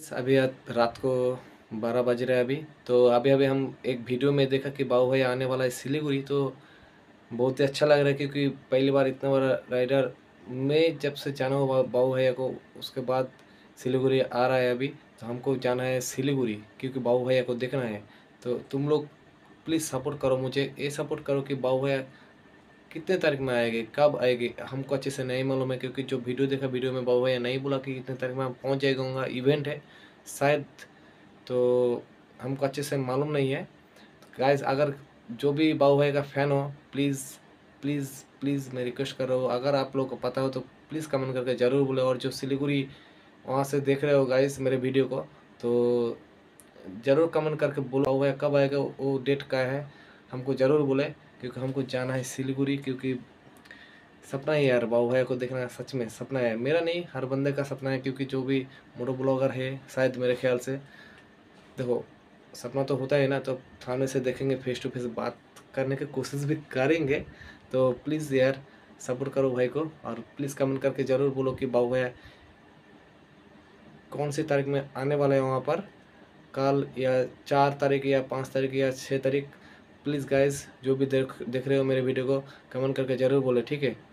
अभी रात को 12 बज रहे हैं अभी। तो अभी अभी हम एक वीडियो में देखा कि बाबू भैया आने वाला है सिलीगुड़ी। तो बहुत ही अच्छा लग रहा है क्योंकि पहली बार इतना बड़ा राइडर मैं जब से जाना हुआ बाबू भैया को, उसके बाद सिलीगुड़ी आ रहा है अभी। तो हमको जाना है सिलीगुड़ी क्योंकि बाबू भैया को देखना है। तो तुम लोग प्लीज़ सपोर्ट करो, मुझे ये सपोर्ट करो कि बाबू भैया कितने तारीख में आएंगे, कब आएंगे, हमको अच्छे से नहीं मालूम है। क्योंकि जो वीडियो देखा, वीडियो में बाबू भैया नहीं बोला कि कितने तारीख में हम पहुँच जाएगा, इवेंट है शायद। तो हमको अच्छे से मालूम नहीं है। गाइस, अगर जो भी बाबू भाई का फ़ैन हो, प्लीज़ प्लीज़ प्लीज़ मैं रिक्वेस्ट कर रहा हूँ, अगर आप लोग को पता हो तो प्लीज़ कमेंट करके ज़रूर बोले। और जो सिलीगुड़ी वहाँ से देख रहे हो गाइस मेरे वीडियो को, तो ज़रूर कमेंट करके बोलो बाबू भैया कब आएगा, वो डेट का है, हमको ज़रूर बोले। क्योंकि हमको जाना है सिलीगुड़ी। क्योंकि सपना है यार, बाबू भैया को देखना सच में सपना है, मेरा नहीं हर बंदे का सपना है। क्योंकि जो भी मोटो ब्लॉगर है शायद, मेरे ख्याल से देखो, सपना तो होता है ना, तो सामने से देखेंगे, फेस टू फेस बात करने की कोशिश भी करेंगे। तो प्लीज़ यार सपोर्ट करो भाई को, और प्लीज़ कमेंट करके ज़रूर बोलो कि बाबू भैया कौन सी तारीख में आने वाला है वहाँ पर, कल या 4 तारीख या 5 तारीख या 6 तारीख। प्लीज़ गाइस, जो भी देख रहे हो मेरे वीडियो को, कमेंट करके ज़रूर बोले, ठीक है।